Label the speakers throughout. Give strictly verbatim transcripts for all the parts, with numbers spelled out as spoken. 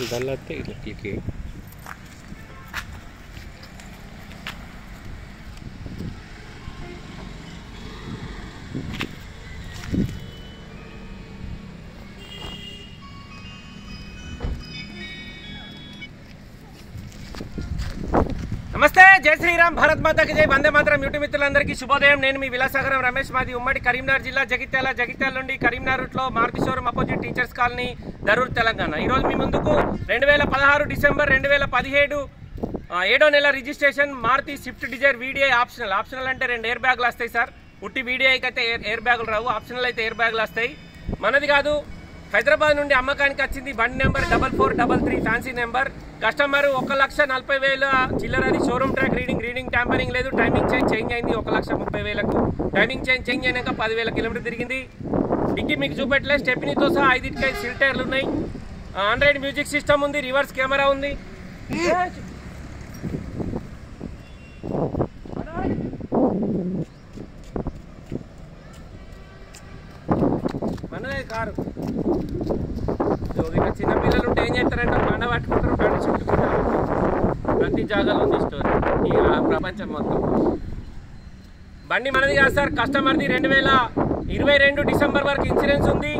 Speaker 1: డల్లతే ఇట్లా క్లిక్ చేయి.
Speaker 2: నమస్తే, జై శ్రీరామ్, భారత్ మాతాకి జై, వందే మాతరం. యూట్యూబ్ మిత్రులందరికీ శుభోదయం. నేను మీ విలాసాగరం రమేష్. మాది ఉమ్మడి కరీంనగర్ జిల్లా, జగిత్యాల. జగిత్యాల నుండి కరీంనగర్ రూట్లో Maruti showroom opposite teachers colony, Darur, Telangana. ఈరోజు మీ ముందుకు రెండు వేల పదహారు డిసెంబర్ రెండు వేల పదిహేడు ఏడో నెల registration Maruti swift dzire VDI optional. Optional అంటే రెండు ఎయిర్ బ్యాగులు వస్తాయి సార్. ఉట్టి వీడిఐకి అయితే ఎయిర్ ఎయిర్ బ్యాగులు రావు, ఆప్షనల్ అయితే ఎయిర్ బ్యాగులు వస్తాయి. మనది కాదు, హైదరాబాద్ నుండి అమ్మకానికి వచ్చింది. బండి number double four double three fancy number. Customer ఒక లక్ష నలభై వేల చిల్లరది. Showroom track reading reading tampering లేదు. టైమింగ్ చేంజ్ చేంజ్ అయింది ఒక లక్ష ముప్పై వేలకు. టైమింగ్ చేంజ్ చేంజ్ అయినాక పదివేల కిలోమీటర్ తిరిగింది. డిక్కీ మీకు చూపెట్టలే, స్టెప్నీతో సహా ఐదింటికి ఐదు సిల్ టైర్లు ఉన్నాయి. ఆండ్రాయిడ్ మ్యూజిక్ సిస్టమ్ ఉంది, రివర్స్ కెమెరా ఉంది. మనదే కారు. ఇక చిన్నపిల్లలు ఉంటే ఏం చేస్తారంటే బండ పట్టుకుంటారు, బండి చుట్టుకుంటారు. ప్రతి జాగాలో ఉంది స్టోరీ ఈ ప్రపంచం మొత్తం. బండి మనది కాదు సార్, కస్టమర్ది. రెండు వేల ఇరవై రెండు డిసెంబర్ వరకు ఇన్సూరెన్స్ ఉంది.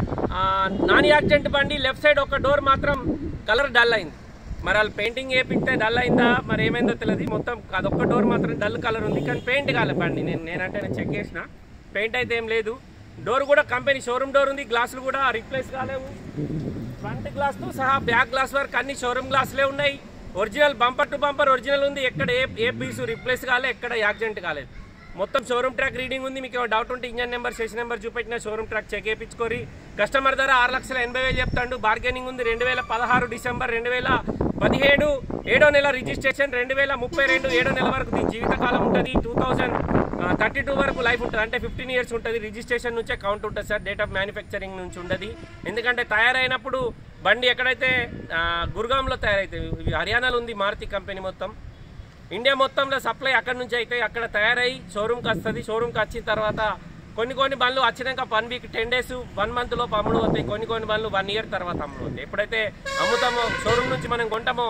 Speaker 2: నాన్ యాక్సిడెంట్ బండి. లెఫ్ట్ సైడ్ ఒక డోర్ మాత్రం కలర్ డల్ అయింది. మరి వాళ్ళు పెయింటింగ్ వేపిస్తే డల్ అయిందా మరి ఏమైందో తెలియదు. మొత్తం అదొక్క డోర్ మాత్రం డల్ కలర్ ఉంది, కానీ పెయింట్ కాలే బండి. నేను నేనంటే నేను చెక్ చేసిన, పెయింట్ అయితే ఏం లేదు. డోర్ కూడా కంపెనీ షోరూమ్ డోర్ ఉంది. గ్లాసులు కూడా రీప్లేస్ కాలేవు. ఫ్రంట్ గ్లాస్తో సహా బ్యాక్ గ్లాస్ వరకు అన్ని షోరూమ్ గ్లాసులే ఉన్నాయి. Original bumper to bumper original ఉంది. ఎక్కడ ఏ ఏ పీసు రీప్లేస్ కాలే, ఎక్కడ యాక్సిడెంట్ కాలేదు. మొత్తం షోరూమ్ ట్రాక్ రీడింగ్ ఉంది. మీకు డౌట్ ఉంటే ఇంజన్ నెంబర్ సెషన్ నెంబర్ చూపెట్టిన షోరూమ్ ట్రాక్ చెక్ చేయించుకోరి. కస్టమర్ ధర ఆరు లక్షల ఎనభై వేలు చెప్తాడు. బార్గెనింగ్ ఉంది. రెండు వేల పదహారు డిసెంబర్ రెండు వేల పదిహేడు ఏడో నెల రిజిస్ట్రేషన్. రెండు వేల ముప్పై రెండు ఏడో నెల వరకు దీని జీవితకాలం ఉంటుంది. టూ థౌజండ్ థర్టీ టూ వరకు లైఫ్ ఉంటుంది. అంటే ఫిఫ్టీన్ ఇయర్స్ ఉంటుంది. రిజిస్ట్రేషన్ నుంచే కౌంట్ ఉంటుంది సార్, డేట్ ఆఫ్ మ్యానుఫ్యాక్చరింగ్ నుంచి ఉండదు. ఎందుకంటే తయారైనప్పుడు బండి ఎక్కడైతే గుర్గాంలో తయారైతుంది, హర్యానాలో ఉంది మారుతి కంపెనీ. మొత్తం ఇండియా మొత్తంలో సప్లై అక్కడ నుంచి అయితే అక్కడ తయారై షోరూమ్కి వస్తుంది. షోరూమ్కి వచ్చిన తర్వాత కొన్ని కొన్ని బండ్లు వచ్చినాక one week ten days one మంత్లో అమ్ముడు అవుతాయి. కొన్ని కొన్ని బండ్లు వన్ ఇయర్ తర్వాత అమ్ముడు అవుతాయి. ఎప్పుడైతే అమ్ముతామో షోరూమ్ నుంచి మనం కొంటామో,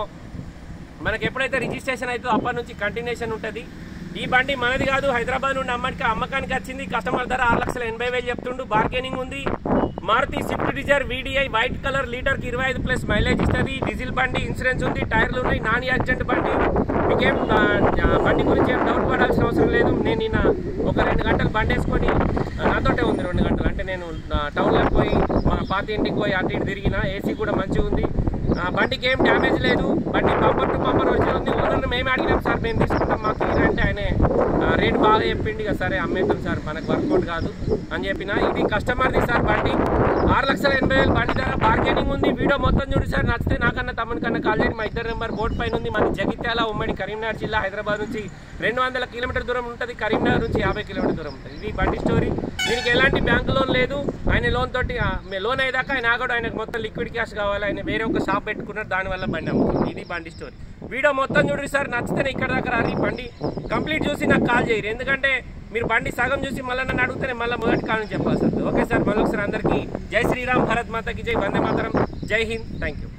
Speaker 2: మనకి ఎప్పుడైతే రిజిస్ట్రేషన్ అవుతుందో అప్పటి నుంచి కంటిన్యూషన్ ఉంటుంది. ఈ బండి మనది కాదు, హైదరాబాద్ నుండి అమ్మకి అమ్మకానికి వచ్చింది. కస్టమర్ ధర ఆరు లక్షల ఎనభై వేలు చెప్తుండు. బార్గెనింగ్ ఉంది. Maruti swift dzire VDI white colour, లీటర్కి ఇరవై ఐదు ప్లస్ మైలేజ్ ఇస్తుంది. డీజిల్ బండి, ఇన్సూరెన్స్ ఉంది, టైర్లు ఉన్నాయి, నాన్ యాక్సిడెంట్ బండి. మీకేం బండి గురించి ఏం డౌట్ పడాల్సిన అవసరం లేదు. నేను నిన్న ఒక రెండు గంటలు బండి వేసుకొని నాతోటే ఉంది. రెండు గంటలు అంటే నేను టౌన్లోకి పోయి మా పాత ఇంటికి పోయి అటు ఇటు తిరిగిన. ఏసీ కూడా మంచిగా ఉంది. బండికి ఏం డ్యామేజ్ లేదు. బండి పంపర్ టు పంపర్ ఒరిజినల్ ఉంది. ఓనర్ని మేము అడిగినాం సార్, మేము తీసుకుంటాం మాకు తీరా అంటే ఆయన రేట్ బాగా చెప్పిండి కదా, సరే అమ్మేద్దాం సార్, మనకు వర్కౌట్ కాదు అని చెప్పిన. ఇది కస్టమర్ది సార్. బండి ఆరు లక్షల ఎనభై వేలు బండి ధర. బార్గెనింగ్ ఉంది. వీడియో మొత్తం చూడు సార్, నచ్చితే నాకన్నా తమ్ముని కన్నా కాల్ చేయండి. మా ఇద్దరు నెంబర్ బోర్డు పైన ఉంది. మన జగిత్యాల, ఉమ్మడి కరీంనగర్ జిల్లా, హైదరాబాద్ నుంచి రెండు వందల కిలోమీటర్ దూరం ఉంటుంది. కరీంనగర్ నుంచి యాభై కిలోమీటర్ దూరం ఉంటుంది. ఇది బండి స్టోరీ. దీనికి ఎలాంటి బ్యాంక్ లోన్ లేదు. ఆయన లోన్ తోటి లోన్ అయ్యేదాకా ఆయన ఆగడు. ఆయనకు మొత్తం లిక్విడ్ క్యాష్ కావాలి. ఆయన వేరే ఒక షాప్ పెట్టుకున్నారు, దానివల్ల బండి అమ్ముతుంది. ఇది బండి స్టోరీ. వీడియో మొత్తం చూడండి సార్, నచ్చితేనే ఇక్కడ దాకా రాలి. బండి కంప్లీట్ చూసి నాకు కాల్ చేయరు. ఎందుకంటే మీరు బండి సగం చూసి మళ్ళీ నన్ను అడిగితేనే మళ్ళీ మొదటి కాలని చెప్పాలి సార్. ఓకే సార్, మళ్ళీ ఒకసారి అందరికీ జై శ్రీరామ్, భారత్ మాతాకి జై, వందే మాతరం, జై హింద్, థ్యాంక్ యూ.